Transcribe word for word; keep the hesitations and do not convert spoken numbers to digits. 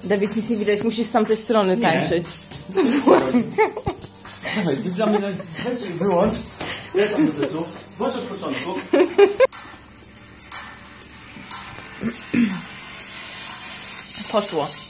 Dawid, nic nie widać, musisz z tamtej strony Nie. tańczyć. Dawaj, widzamy, weź wyłącz. Ja tam do zetu. Włącz od początku. Poszło.